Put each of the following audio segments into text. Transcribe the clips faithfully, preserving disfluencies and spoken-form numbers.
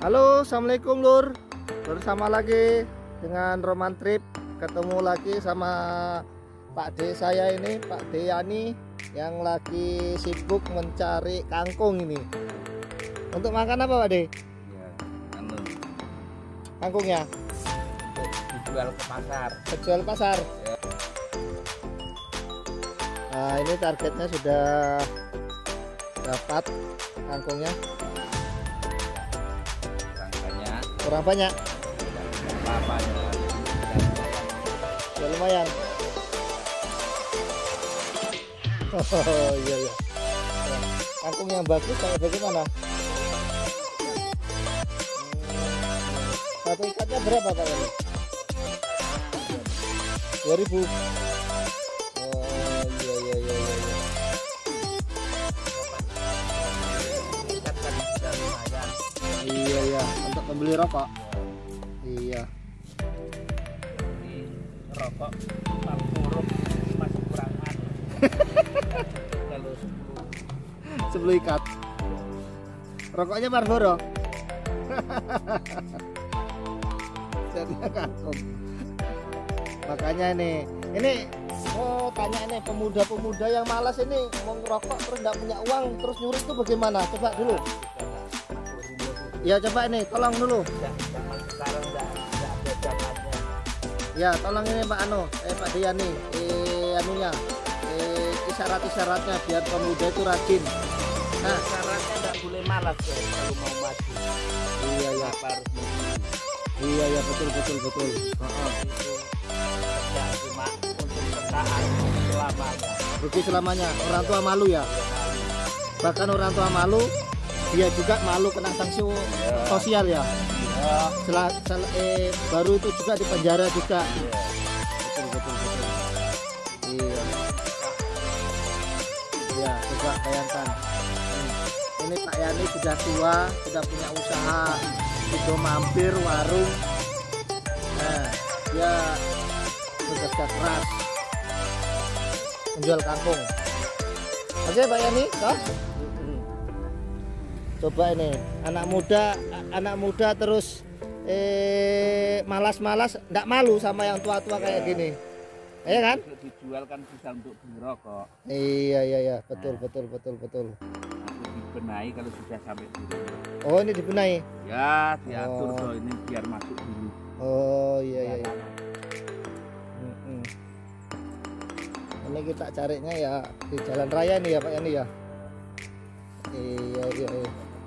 Halo, assalamualaikum Lur. Bersama lagi dengan Roman Trip. Ketemu lagi sama Pak D saya ini, Pak Deyani, yang lagi sibuk mencari kangkung ini. Untuk makan apa Pak D? Ya, anu, kangkungnya dijual ke pasar. dijual pasar. Ya. Nah, ini targetnya sudah dapat kangkungnya. Kurang Kurang banyak. banyak. Apa-apa Ya lumayan. Oh iya iya. Ya, kangkung yang bagus kayak bagaimana? Hmm, satu ikatnya berapa Pak ini? dua ribu. Oh iya iya iya iya. Iya iya, untuk membeli rokok. Iya. Ini rokok Marlboro masih kurangan. Kalau sepuluh sepuluh ikat. Rokoknya Marlboro. Jadinya kangkung. Makanya ini, ini oh tanya ini pemuda-pemuda yang malas ini mau ngerokok terus nggak punya uang terus nyuri itu bagaimana? Coba dulu. Ya coba ini, tolong dulu. zaman sekarang enggak enggak ada zamannya. Ya tolong ini Pak Anu, eh Pak Deyani, eh anunya, eh isyarat-isyaratnya biar pemuda itu rajin. Nah, Syaratnya enggak boleh malas ya kalau mau maju. iya ya, Apa harus maju. iya ya betul betul betul. Oh, Itu ya cuma untuk sesaat selamanya. rugi selamanya. Orang tua malu ya. Bahkan orang tua malu, dia juga malu kena sanksi sosial ya. Ya. Sel sel eh, baru itu juga di penjara juga. Ya. Betul betul betul. Iya. Ya coba bayangkan. Hmm. Ini Pak Yani sudah tua, sudah punya usaha, sudah mampir warung. Nah, dia bekerja keras menjual kangkung. Oke Pak Yani, toh? Coba ini anak muda, anak muda terus eh malas-malas, nggak malu sama yang tua-tua kayak gini, ya kan? Dijual kan bisa untuk beli rokok. Iya iya iya, betul betul betul betul. Nanti dibenahi kalau sudah sampai di rumah. Oh ini dibenahi. Ya diatur Oh. toh ini biar masuk dulu. Oh iya iya. iya. Mm-mm. Ini kita carinya ya di jalan raya nih ya Pak Yani ya. Iya iya. iya.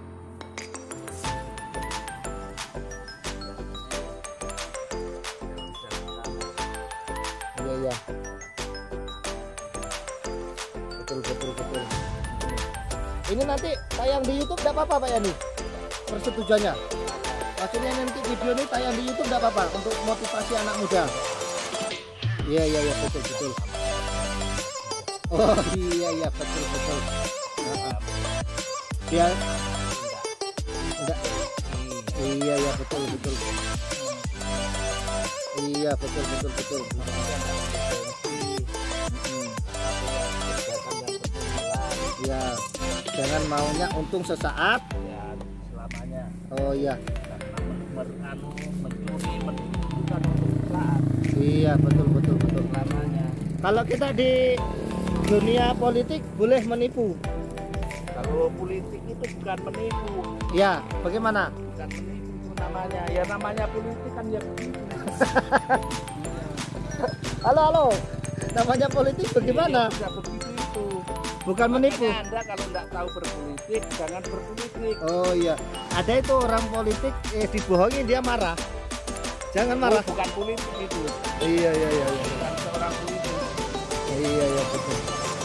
Iya iya. Betul betul betul. Ini nanti tayang di YouTube enggak apa-apa Pak Yani? Persetujuannya. Maksudnya nanti video ini tayang di YouTube enggak apa-apa untuk motivasi anak muda. Iya iya iya betul betul. Oh iya iya betul betul. Heeh. Dia enggak. Iya iya betul betul. Iya betul betul betul. Ya, jangan maunya untung sesaat. Ya selamanya. Oh iya. Meranu mencuri bukan untuk sesaat. Iya betul betul betul. Selamanya. Kalau kita di dunia politik boleh menipu. Kalau politik itu bukan menipu. Ya, bagaimana? Bukan menipu itu namanya. Ya namanya politik kan ya begitu. Halo halo. Namanya politik bagaimana? Tidak begitu itu. Bukan menipu. Makanya Anda kalau tidak tahu berpolitik jangan berpolitik. Oh iya. Ada itu orang politik eh dibohongin dia marah. Jangan marah. Oh, bukan politik itu. Iya iya iya iya. Bukan seorang politik. Iya iya betul.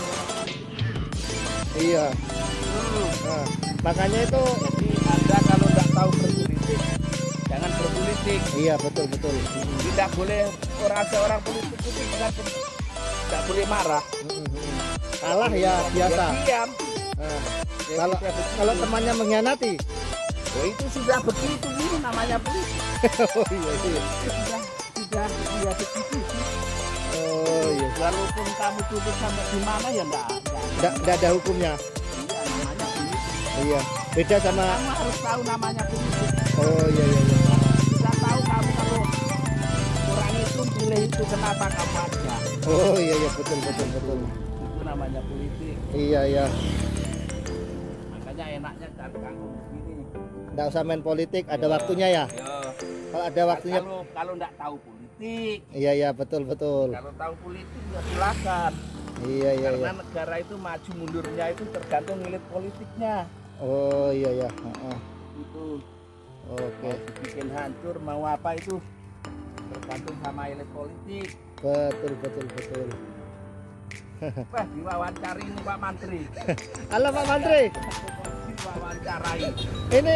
Iya. Nah, makanya itu Jadi Anda kalau tidak tahu berpolitik jangan berpolitik. iya betul betul. Tidak boleh orang seorang politik itu tidak, tidak boleh marah. Kalah ya biasa. Ya, diam. Nah, Ya, kalau sudah begitu. kalau temannya mengkhianati. Oh, itu sudah begitu ini namanya politik. Oh iya iya. Sudah sudah ya begitu. Oh iya. Walaupun kamu tutup sampai di mana ya enggak enggak. Nggak nggak ada hukumnya. Iya namanya politik. Iya. Beda sama Kamu harus tahu namanya politik. Oh iya iya iya. Sudah tahu kamu kalau orang itu pilih itu kenapa kamu aja. Oh iya iya betul betul betul. Itu namanya politik. Iya iya. Makanya enaknya cari kangkung begini. Nggak usah main politik, ada Ya, waktunya ya. ya. Kalau ada waktunya. Kalau kalau nggak tahu politik, Iya iya betul betul. kalau tahu politik ya silakan. Iya iya Karena iya. negara itu maju mundurnya itu tergantung elit politiknya. Oh iya iya. Heeh. Itu Oke. mau dibikin hancur mau apa itu tergantung sama elit politik. Betul betul betul. Wah, diwawancari ini Pak Menteri. Halo Pak Menteri. Diwawancarai. Ini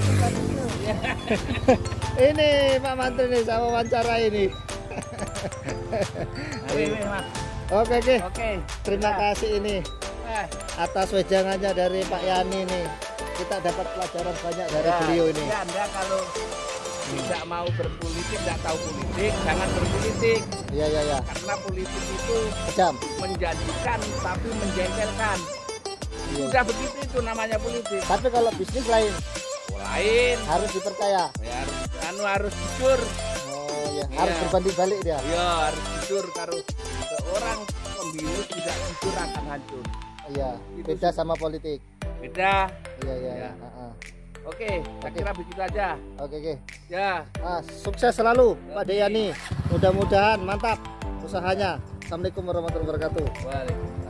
ini Pak Menteri nih sama wawancara ini. Wih, wih, Mas. Oke oke. Oke. Terima sudah. kasih ini Eh, atas wejangannya dari Pak Yani nih. Kita dapat pelajaran banyak dari ya, beliau ini. ya, Anda kalau tidak mau berpolitik, tidak tahu politik, jangan berpolitik. Iya iya iya. Karena politik itu Kejam. menjanjikan tapi menjengkelkan. Iya. Sudah begitu itu namanya politik. Tapi kalau bisnis lain Lain, harus dipercaya. ya harus, anu harus jujur. Oh iya. Iya. Harus berbanding balik dia. Ya harus jujur. Kalau seorang pemilu tidak jujur akan hancur. Iya. Beda sama politik. Beda. Iya iya. Ya. iya. Heeh. Oke, saya Oke. kira begitu aja. Oke oke. Ya. Ah, sukses selalu Pak Deyani. Mudah-mudahan mantap usahanya. Assalamualaikum warahmatullahi wabarakatuh. Waalaikumsalam.